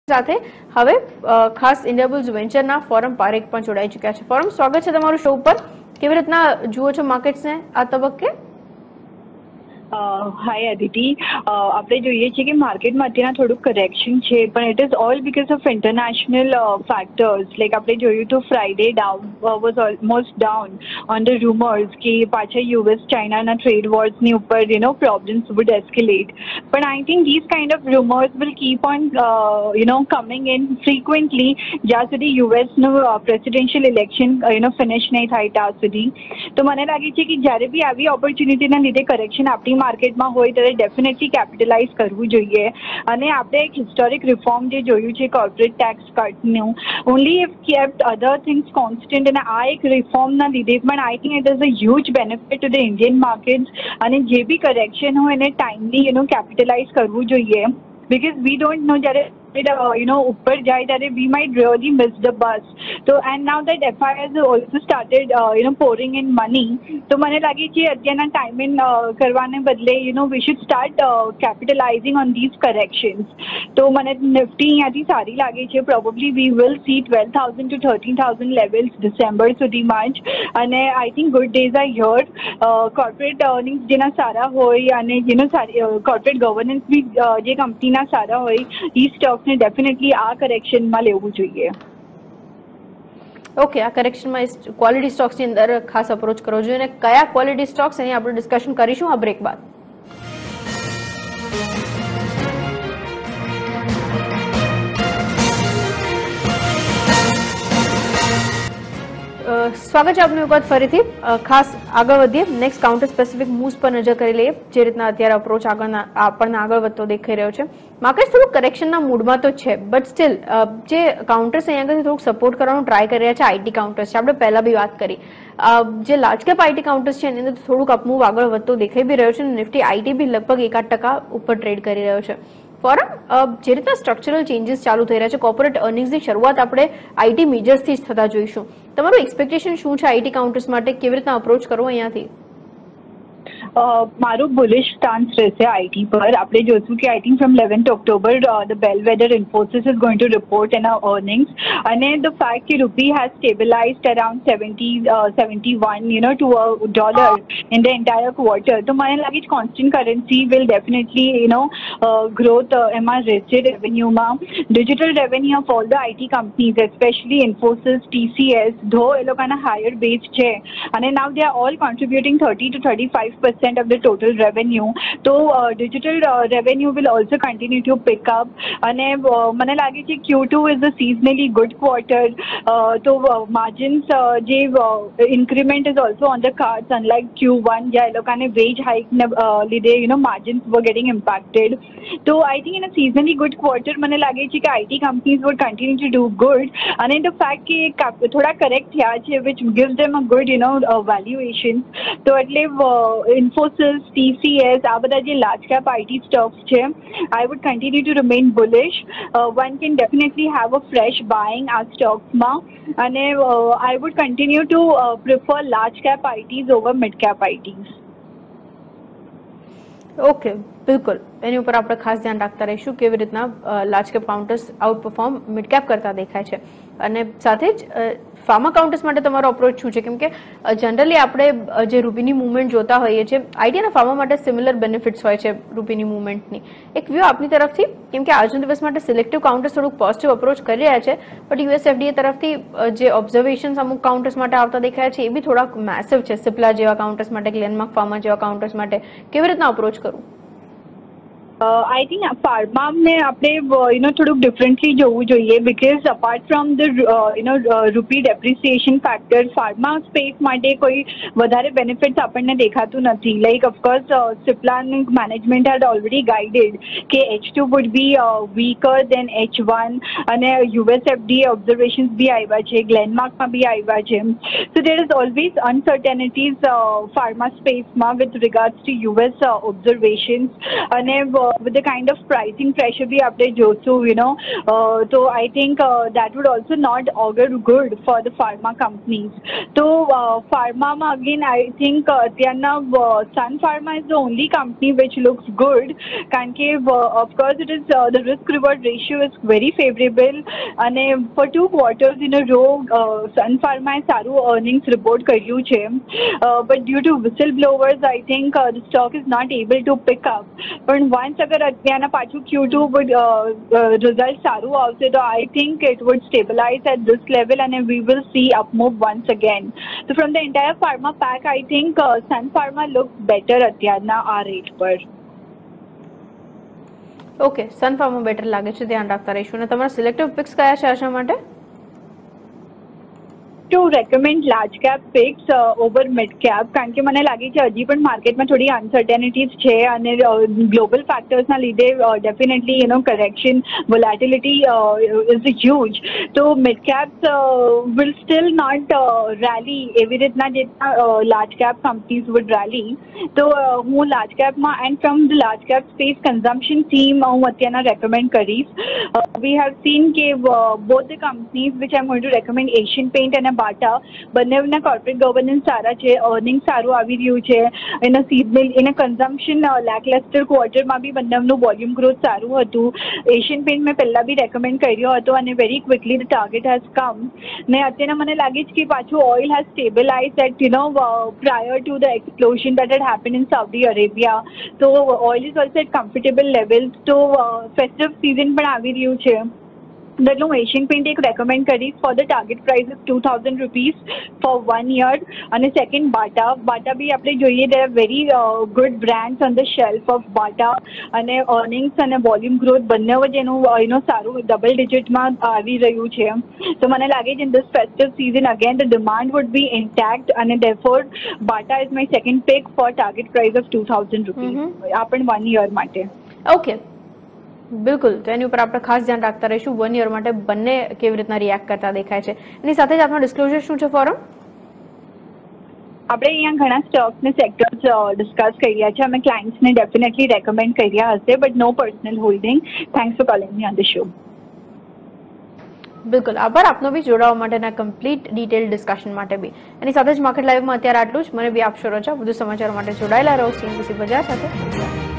સાથે હવે ખાસ ઇન્ડિયાબુલ્સ વેન્ચરના ફોરમ પારેખ પણ જોડાઈ ચૂક્યા છે. ફોરમ, સ્વાગત છે તમારું શો ઉપર. કેવી રીતના જુઓ છો માર્કેટ્સને આ તબક્કે? હાય અદિતિ, આપણે જોઈએ છીએ કે માર્કેટમાં અત્યારે થોડુંક કરેક્શન છે, પણ it is all because of international factors. Like આપણે જોયું તો Friday down was almost down on the rumours કે પાછા યુએસ ચાઇનાના ટ્રેડ વોર્સની ઉપર પ્રોબ્લેમ્સ વુડ એસ્કેલેટ. પણ I think this kind of rumours will keep on coming in frequently જ્યાં સુધી યુએસનું presidential election finish નહીં થાય ત્યાં સુધી. તો મને લાગે છે કે જ્યારે બી આવી ઓપોર્ચ્યુનિટીના લીધે કરેક્શન આપણી માર્કેટમાં હોય ત્યારે ડેફિનેટલી કેપિટલાઇઝ કરવું જોઈએ. અને આપણે એક હિસ્ટોરિક રિફોર્મ જે જોયું છે કોર્પોરેટ ટેક્સ કટનું, only if kept other things constant, અને આ એક રિફોર્મના લીધે પણ I think it is a huge benefit to the Indian markets. અને જે બી કરેક્શન હોય એને ટાઈમલી કેપિટલાઇઝ કરવું જોઈએ, because we don't know જ્યારે ઉપર જાય ત્યારે we might really miss the bus. So and now that FIs also started pouring in money, તો મને લાગે છે અત્યારના ટાઈમિંગ કરવાને બદલે we should start capitalizing on these corrections. તો મને નિફ્ટી અહીંયાથી સારી લાગે છે. Probably we will see 12,000 to 13,000 levels December સુધીમાં જ. અને I think good days are here. Corporate earnings જેના સારા હોય અને કોર્પોરેટ ગવર્નન્સ બી જે કંપનીના સારા હોય, એ સ્ટોક્સને ડેફિનેટલી આ કરેક્શનમાં લેવું જોઈએ. ઓકે, આ કરેક્શનમાં ક્વોલિટી સ્ટોક્સની અંદર ખાસ અપ્રોચ કરવો જોઈએ. અને કયા ક્વોલિટી સ્ટોક્સ અહીં આપણે ડિસ્કશન કરીશું આ બ્રેક બાદ. સ્વાગત છે આપનું એક વખત ફરીથી. ખાસ આગળ વધીએ, નેક્સ્ટ કાઉન્ટર સ્પેસિફિક મૂવ્સ પર નજર કરી લઈએ. જે રીતના અત્યારે અપ્રોચ આપણને આગળ વધતો દેખાઈ રહ્યો છે. માર્કેટ થોડુંક કરેક્શનના મૂડમાં તો છે, બટ સ્ટીલ જે કાઉન્ટર્સ અહીંયા આગળ થોડુંક સપોર્ટ કરવાનું ટ્રાય કરી રહ્યા છે આઈટી કાઉન્ટર્સ છે. આપણે પહેલા બી વાત કરી, જે લાર્જ કેપ આઈટી કાઉન્ટર્સ છે એની અંદર થોડુંક અપમૂવ આગળ વધતો દેખાઈ બી રહ્યો છે. નિફ્ટી આઈટી બી લગભગ 1-8% ઉપર ટ્રેડ કરી રહ્યો છે. ફોરમ, જે રીતના સ્ટ્રક્ચરલ ચેન્જીસ ચાલુ થઈ રહ્યા છે, કોર્પોરેટ અર્નિંગ્સની શરૂઆત આપણે આઈટી મેજર્સથી જ થતા જોઈશું. તમારું એક્સપેક્ટેશન શું છે આઈટી કાઉન્ટર્સ માટે? કેવી રીતના અપ્રોચ કરવો અહીંયાથી? મારું બુલિશ સ્ટાન્સ રહેશે આઈટી પર. આપણે જોઈશું કે I think from 11th October the bellwether Infosys is going to report એના અર્નિંગ્સ. અને ધ ફેક્ટ કે rupee has stabilised around 71 to a dollar in the entire quarter. તો મને લાગે છે constant currency will definitely growth એમાં રહેશે રેવન્યુમાં. Digital revenue of all the IT companies, especially Infosys, TCS, though એ લોકોના હાયર બેઝ છે અને now they are all contributing 30 to 35% of the total revenue. So digital revenue will also continue to pick up. અને મને લાગે છે Q2 is a seasonally good quarter. So margins જે increment is also on the cards, unlike Q1 જ્યાં એ લોકોને wage hike ને લીધે margins were getting impacted. So I think in a seasonally good quarter મને લાગે છે કે IT companies would continue to do good. અને the fact કે થોડા correct થયા છે which gives them a good valuation. તો એટલે Infosys, TCS, આ બધા જે large cap IT stocks છે, I would continue to remain bullish. One can definitely have a fresh buying આ stocks-માં. અને I would continue to prefer large cap ITs over mid cap ITs. Okay, બિલકુલ. એની ઉપર આપણે ખાસ ધ્યાન રાખતા રહીશું કેવી રીતના large cap counters outperform mid cap કરતા દેખાય છે. અને સાથે જ ફાર્મા કાઉન્ટર્સ માટે તમારો અપ્રોચ શું છે? કેમ કે જનરલી આપણે જે રૂપીની મુવમેન્ટ જોતા હોઈએ છીએ, આઈટી અને ફાર્મા માટે સિમિલર બેનિફિટ્સ હોય છે રૂપીની મુવમેન્ટની. એક વ્યૂ આપની તરફથી, કેમ કે આજના દિવસ માટે સિલેક્ટિવ કાઉન્ટર્સ થોડુંક પોઝિટિવ અપ્રોચ કરી રહ્યા છે, બટ યુએસ એફડીએ તરફથી જે ઓબ્ઝર્વેશન્સ અમુક કાઉન્ટર્સ માટે આવતા દેખાય છે એ બી થોડાક મેસિવ છે. સિપ્લા જેવા કાઉન્ટર્સ માટે, ગ્લેનમાર્ક ફાર્મા જેવા કાઉન્ટર્સ માટે કેવી રીતના અપ્રોચ કરવું? આઈ થિંક ફાર્માને આપણે થોડુંક ડિફરન્ટલી જોવું જોઈએ, because apart from the rupee depreciation factor, pharma space માટે કોઈ વધારે બેનિફિટ્સ આપણને દેખાતું નથી. લાઈક ઓફકોર્સ સિપ્લાનું મેનેજમેન્ટ હેડ ઓલરેડી ગાઈડેડ કે H2 would be weaker then H1. અને યુએસ એફડીએ ઓબ્ઝર્વેશન્સ બી આવ્યા છે, ગ્લેનમાર્કમાં બી આવ્યા છે. So there is always uncertainties pharma સ્પેસમાં with regards to US observations. અને with the kind of pricing pressure we update Josu, so I think that would also not augur good for the pharma companies. So pharma again, I think Sun Pharma is the only company which looks good. Of course, it is the risk reward ratio is very favorable, and for 2 quarters in a row, Sun Pharma has saru earnings report કર્યું છે, but due to whistleblowers, I think the stock is not able to pick up. But once agar અત્યારના પાછું Q2 would result સારું આવશે, તો I think it would stabilize at this level and we will see up move once again. So from the entire pharma pack, I think Sun Pharma looks better અત્યારના આ rate પર. Okay, Sun Pharma better લાગે છે, ધ્યાન રાખતા રહીશું. અને તમારા સિલેક્ટિવ પિક્સ કયા છે આશા માટે? To recommend large cap picks over mid cap, કારણ કે મને લાગે છે હજી પણ માર્કેટમાં થોડી અનસર્ટેનિટીઝ છે અને ગ્લોબલ ફેક્ટર્સના લીધે definitely correction volatility is huge. તો mid caps will still not rally એવી રીતના જેટલા large cap companies would rally. તો હું large capમાં and from the large cap space consumption theme હું અત્યારના recommend કરીશ. We have seen કે both the companies which I'm going to recommend, Asian Paint and બાટા, બંનેના કોર્પોરેટ ગવર્નન્સ સારા છે, earning સારું આવી રહ્યું છે, એના સિઝનલ એના કન્ઝમ્પશન લેકલસ્ટર ક્વાર્ટરમાં બી બંનેનું વોલ્યુમ ગ્રોથ સારું હતું. એશિયન પેન્ટ મેં પહેલાં બી રેકમેન્ડ કર્યો હતો અને very quickly the target has come. ને અત્યારે મને લાગે છે કે પાછું oil has stabilise at prior to the explosion that had happened in Saudi Arabia. So oil is also at comfortable levels. તો ફેસ્ટિવ સિઝન પણ આવી રહ્યું છે, એટલે હું એશિયન પેન્ટ એક રેકમેન્ડ કરીશ. For the target price is 2000 rupees for 1 year. અને સેકન્ડ બાટા બી આપણે જોઈએ, there are very good brands on the shelf of બાટા, અને અર્નિંગ્સ અને વોલ્યુમ ગ્રોથ બંને જ એનું સારું ડબલ ડિજિટમાં આવી રહ્યું છે. તો મને લાગે છે in this festive season again the demand would be intact, અને therefore Bata is my second pick for target price of 2000 rupees, આ પણ 1 year માટે. ઓકે, બિલકુલ, તો એની ઉપર આપણે ખાસ ધ્યાન રાખતા રહીશું. 1 year માટે બંને કેવી રીતના રિએક્ટ કરતા દેખાય છે. એની સાથે જ આપનો ડિસ્ક્લોઝર શું છે ફોરમ? આપણે અહીંયા ઘણા સ્ટોક્સ ને સેક્ટર્સ ડિસ્કસ કર્યા છે. અમે ક્લાયન્ટ્સને ડેફિનેટલી રેકમેન્ડ કર્યા હશે, but no personal holding. Thanks for calling me on the show. બિલકુલ, આભાર આપનો બી જોડાવા માટેના કમ્પ્લીટ ડિટેલ ડિસ્કશન માટે બી. એની સાથે જ માર્કેટ લાઈવમાં અત્યારે આટલું જ. મને બી આપશો રજા. વધુ સમાચારો માટે જોડાયેલા રહો CNBC બજાર સાથે.